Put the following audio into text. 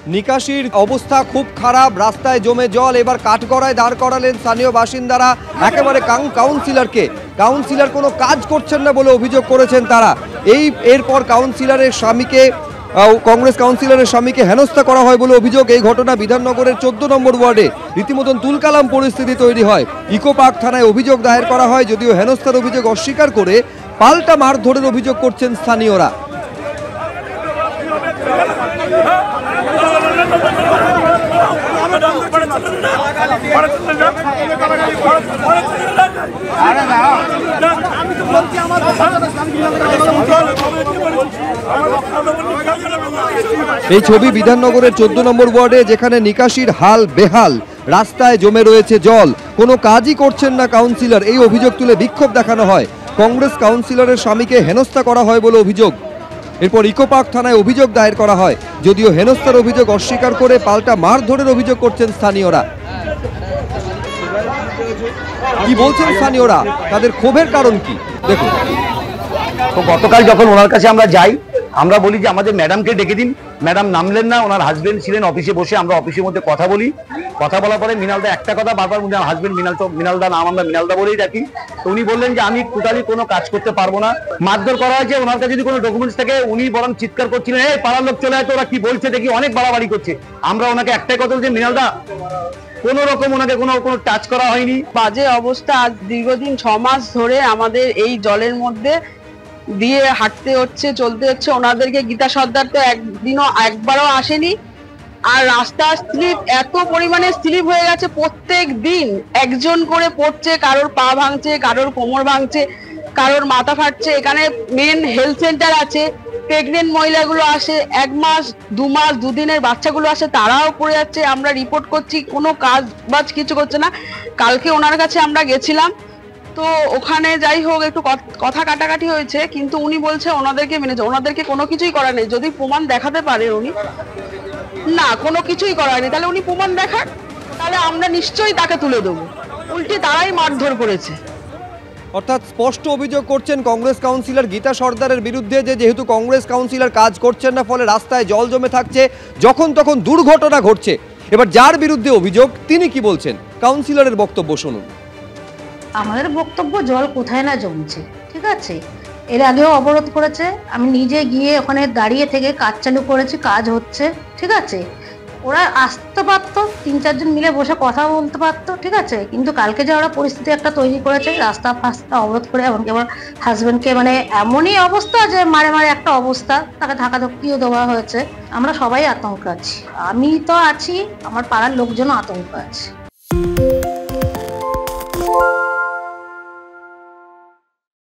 নিকাশির অবস্থা খুব খারাপ, রাস্তায় জমে জল। এবার কাঠগড়ায় দাঁড় করালেন স্থানীয় বাসিন্দারা একেবারে কাউন্সিলর কোনো কাজ করছেন না বলে অভিযোগ করেছেন তারা। এরপর কাউন্সিলরের স্বামীকে কংগ্রেস কাউন্সিলরের স্বামীকে হেনস্থা করা হয় বলে অভিযোগ। এই ঘটনা বিধাননগরের 14 নম্বর ওয়ার্ডে রীতিমতন তুলকালাম পরিস্থিতি তৈরি হয়। ইকো পার্ক থানায় অভিযোগ দায়ের করা হয়, যদিও হেনস্থার অভিযোগ অস্বীকার করে পাল্টা মারধরের অভিযোগ করছেন স্থানীয়রা। এই ছবি বিধাননগরের 14 নম্বর ওয়ার্ডে, যেখানে নিকাশির হাল বেহাল, রাস্তায় জমে রয়েছে জল, কোনো কাজই করছেন না কাউন্সিলর। এই অভিযোগ তুলে বিক্ষোভ দেখানো হয়। কংগ্রেস কাউন্সিলরের স্বামীকে হেনস্থা করা হয় বলে অভিযোগ। এরপর ইকো পার্ক থানায় অভিযোগ দায়ের করা হয়, যদিও হেনস্থার অভিযোগ অস্বীকার করে পাল্টা মারধরের অভিযোগ করছেন স্থানীয়রা। কি বলছেন স্থানীয়রা, তাদের ক্ষোভের কারণ কি দেখুন। তো গতকাল যখন ওনার কাছে আমরা যাই, আমরা বলি যে আমাদের ম্যাডামকে ডেকে দিন। ম্যাডাম নামলেন না, ওনার হাজবেন্ড ছিলেন অফিসে বসে। আমরা অফিসের মধ্যে কথা বলি, কথা বলার পরে মৃণালদা একটা কথা বারবার বললেন, হাজবেন্ড মৃণালদা নাম আমরা মৃণালদা বলেই ডাকি। তো উনি বললেন যে আমি টোটালি কোনো কাজ করতে পারবো না, মারধর করা হয়েছে। ওনার কাছে যদি কোনো ডকুমেন্টস থাকে, উনি বরং চিৎকার করছিলেন, এই পাড়ার লোক চলে আসতো, ওরা কি বলছে দেখি, অনেক বাড়াবাড়ি করছে। আমরা ওনাকে একটাই কথা বলছি, মৃণালদা কোন রকম ওনাকে কোনো টাচ করা হয়নি। বাজে অবস্থা। আজ দীর্ঘদিন 6 মাস ধরে আমাদের এই জলের মধ্যে দিয়ে হাঁটতে হচ্ছে, চলতে হচ্ছে। ওনাদেরকে গীতা সর্দার তো একবারও আসেনি। আর রাস্তা স্লিপ, এত পরিমাণে স্লিপ হয়ে গেছে, প্রত্যেক দিন একজন করে পড়ছে, কারোর পা ভাঙছে, কারোর কোমর ভাঙছে, কারোর মাথা ফাটছে। এখানে মেন হেলথ সেন্টার আছে, প্রেগনেন্ট মহিলাগুলো আসে, 1 মাস 2 মাস 2 দিনের বাচ্চাগুলো আসে, তারাও পড়ে যাচ্ছে। আমরা রিপোর্ট করছি, কোনো কাজ বাজ কিছু করছে না। কালকে ওনার কাছে আমরা গেছিলাম, তো ওখানে যাই হোক একটু কথা কাটাকাটি হয়েছে, কিন্তু উনি বলছে ওনাদেরকে মেনেছে, ওনাদেরকে কোনো কিছুই করা নেই। যদি প্রমাণ দেখাতে পারে উনি, না কোনো কিছুই করা নেই, তাহলে উনি প্রমাণ দেখান, তাহলে আমরা নিশ্চয়ই তাকে তুলে দেবো। উল্টে তারাই মারধর করেছে। অর্থাৎ স্পষ্ট অভিযোগ করছেন কংগ্রেস কাউন্সিলর গীতা সর্দারের বিরুদ্ধে যে যেহেতু কংগ্রেস কাউন্সিলর কাজ করছেন না, ফলে রাস্তায় জল জমে থাকছে, যখন তখন দুর্ঘটনা ঘটছে। এবার যার বিরুদ্ধে অভিযোগ তিনি কি বলছেন, কাউন্সিলরের বক্তব্য শুনুন। আমাদের বক্তব্য, জল কোথায় না জমছে, ঠিক আছে। এর আগেও অবরোধ করেছে, আমি নিজে গিয়ে ওখানে দাঁড়িয়ে থেকে কাজ চালু করেছি, কাজ হচ্ছে, ঠিক আছে। ওরা আসতে পারতো, 3-4 জন মিলে বসে কথা বলতে পারতো, ঠিক আছে। কিন্তু কালকে যে ওরা পরিস্থিতি একটা তৈরি করেছে, রাস্তা ফাস্তা অবরোধ করে, এমনকি আমার হাজব্যান্ডকে মানে এমনই অবস্থা যে মারে একটা অবস্থা, তাকে ধাক্কাধাক্কিও দেওয়া হয়েছে। আমরা সবাই আতঙ্কে আছি, আমি তো আছি, আমার পাড়ার লোকজনও আতঙ্ক আছে।